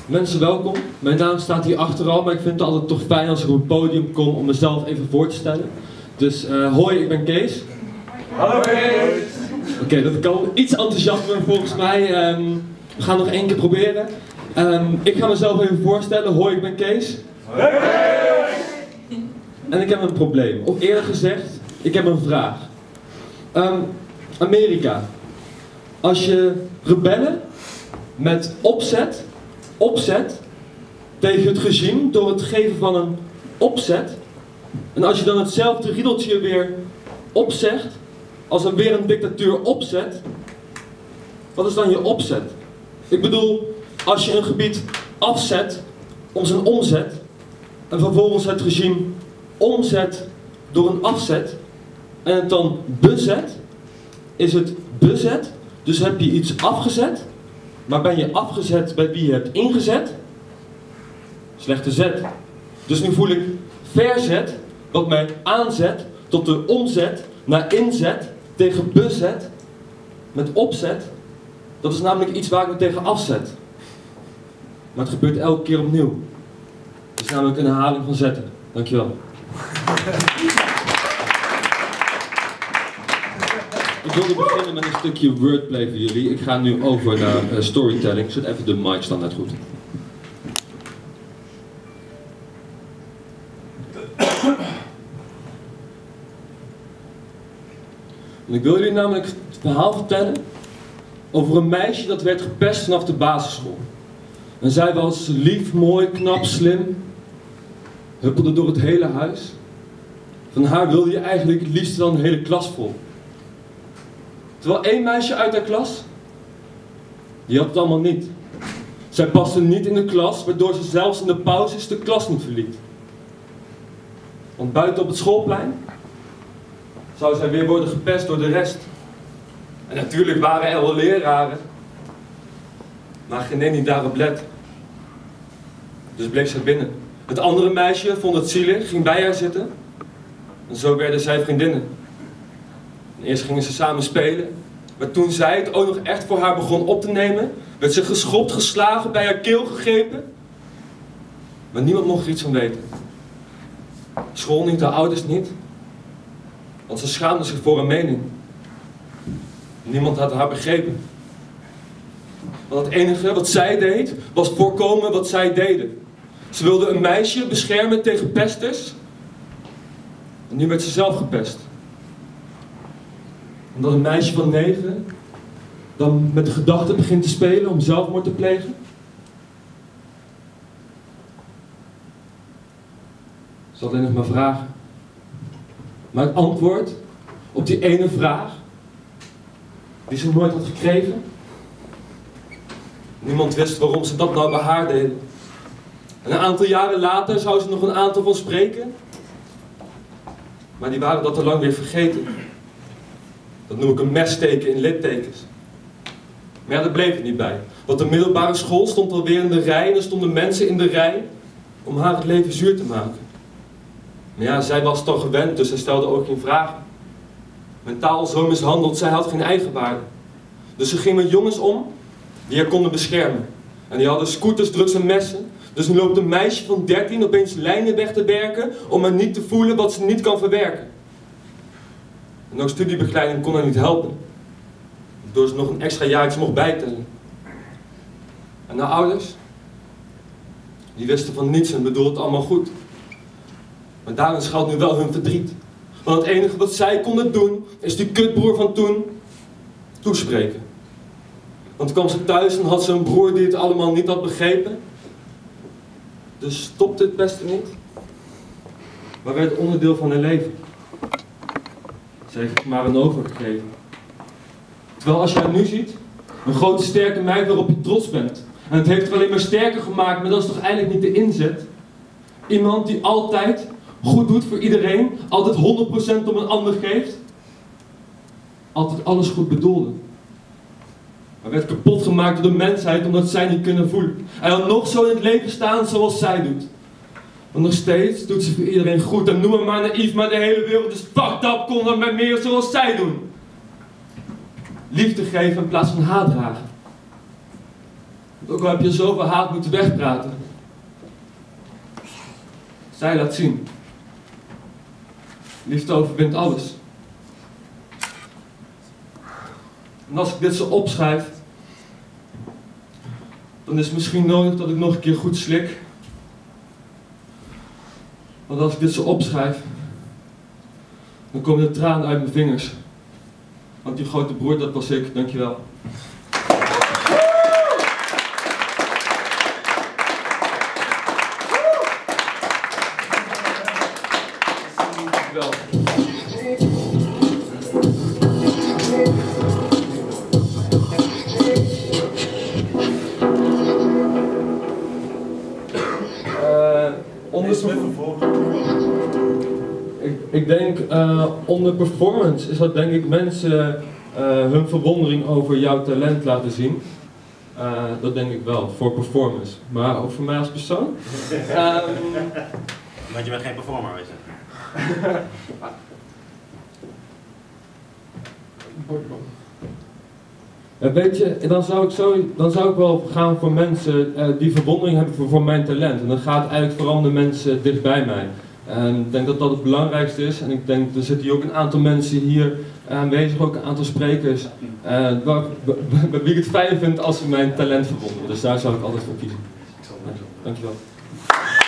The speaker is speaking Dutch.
Mensen, welkom. Mijn naam staat hier achteral, maar ik vind het altijd toch fijn als ik op een podium kom om mezelf even voor te stellen. Dus hoi, ik ben Kees. Hallo Kees! Oké, dat kan iets enthousiasmer volgens mij. We gaan nog één keer proberen. Ik ga mezelf even voorstellen. Hoi, ik ben Kees. Hoi Kees! En ik heb een probleem. Of eerder gezegd, ik heb een vraag. Amerika. Als je rebellen met opzet tegen het regime door het geven van een opzet. En als je dan hetzelfde riedeltje weer opzegt, als er weer een dictatuur opzet, wat is dan je opzet? Ik bedoel, als je een gebied afzet om zijn omzet en vervolgens het regime omzet door een afzet en het dan bezet, is het bezet, dus heb je iets afgezet, maar ben je afgezet bij wie je hebt ingezet? Slechte zet. Dus nu voel ik verzet, wat mij aanzet tot de omzet naar inzet tegen bezet met opzet. Dat is namelijk iets waar ik me tegen afzet. Maar het gebeurt elke keer opnieuw. Het is namelijk een herhaling van zetten. Dankjewel. Ik wilde beginnen met een stukje wordplay voor jullie. Ik ga nu over naar storytelling. Zet even de mic standaard goed. En ik wil jullie namelijk het verhaal vertellen over een meisje dat werd gepest vanaf de basisschool. En zij was lief, mooi, knap, slim. Huppelde door het hele huis. Van haar wilde je eigenlijk het liefst wel een hele klas vol. Terwijl één meisje uit haar klas, die had het allemaal niet. Zij paste niet in de klas, waardoor ze zelfs in de pauzes de klas niet verliet. Want buiten op het schoolplein zou zij weer worden gepest door de rest. En natuurlijk waren er wel leraren, maar geen één die daarop let. Dus bleef zij binnen. Het andere meisje vond het zielig, ging bij haar zitten. En zo werden zij vriendinnen. En eerst gingen ze samen spelen. Maar toen zij het ook nog echt voor haar begon op te nemen, werd ze geschopt, geslagen, bij haar keel gegrepen. Maar niemand mocht er iets van weten. School niet, haar ouders niet. Want ze schaamde zich voor haar mening. Niemand had haar begrepen. Want het enige wat zij deed, was voorkomen wat zij deden. Ze wilde een meisje beschermen tegen pesters. En nu werd ze zelf gepest. Omdat een meisje van 9 dan met de gedachte begint te spelen om zelfmoord te plegen. Ze had alleen nog maar vragen. Maar het antwoord op die ene vraag, die ze nooit had gekregen, niemand wist waarom ze dat nou bij haar deden. En een aantal jaren later zou ze nog een aantal van spreken, maar die waren dat al lang weer vergeten. Dat noem ik een messteken in littekens. Maar ja, daar bleef het niet bij. Want de middelbare school stond alweer in de rij en er stonden mensen in de rij om haar het leven zuur te maken. Maar ja, zij was toch gewend, dus zij stelde ook geen vragen. Mentaal zo mishandeld, zij had geen eigenwaarde. Dus ze ging met jongens om die haar konden beschermen. En die hadden scooters, drugs en messen. Dus nu loopt een meisje van 13 opeens lijnen weg te werken om maar niet te voelen wat ze niet kan verwerken. En ook studiebegeleiding kon haar niet helpen. Waardoor ze nog een extra jaartje mocht bijtellen. En haar ouders? Die wisten van niets en bedoelden het allemaal goed. Maar daarin schuilt nu wel hun verdriet. Want het enige wat zij konden doen, is die kutbroer van toen toespreken. Want toen kwam ze thuis en had ze een broer die het allemaal niet had begrepen. Dus stopte het beste niet. Maar werd onderdeel van haar leven. Ze heeft het maar een overgegeven. Terwijl als je haar nu ziet, een grote sterke meid waarop je trots bent. En het heeft het alleen maar sterker gemaakt, maar dat is toch eigenlijk niet de inzet. Iemand die altijd goed doet voor iedereen, altijd 100% om een ander geeft. Altijd alles goed bedoelde. Maar werd kapot gemaakt door de mensheid omdat zij niet kunnen voelen. En dan nog zo in het leven staan zoals zij doet. Want nog steeds doet ze voor iedereen goed. En noem me maar naïef, maar de hele wereld is fucked up, kon dan met meer zoals zij doen. Liefde geven in plaats van haat dragen. Ook al heb je zoveel haat moeten wegpraten. Zij laat zien. Liefde overwint alles. En als ik dit zo opschrijf, dan is het misschien nodig dat ik nog een keer goed slik. Want als ik dit zo opschrijf, dan komen de tranen uit mijn vingers. Want die grote broer, dat was ik. Dankjewel. Dankjewel. Ik denk onder performance is dat denk ik mensen hun verwondering over jouw talent laten zien. Dat denk ik wel, voor performance. Maar ook voor mij als persoon? Want je bent geen performer, weet je. Weet je, dan zou ik wel gaan voor mensen die verwondering hebben voor mijn talent. En dan gaat het eigenlijk vooral om de mensen dichtbij mij. En ik denk dat dat het belangrijkste is. En ik denk, er zitten hier ook een aantal mensen hier aanwezig, ook een aantal sprekers. Bij wie ik het fijn vind als ze mijn talent verwonderen. Dus daar zou ik altijd voor kiezen. Dankjewel.